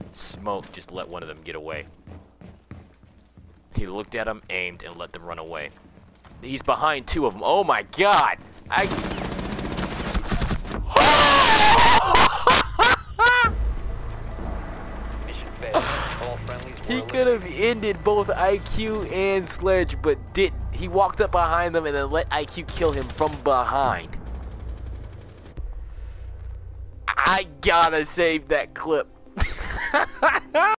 Smoke just let one of them get away. He looked at him, aimed, and let them run away. He's behind two of them. Oh my god! He could have ended both IQ and Sledge, but didn't. He walked up behind them and then let IQ kill him from behind. I gotta save that clip.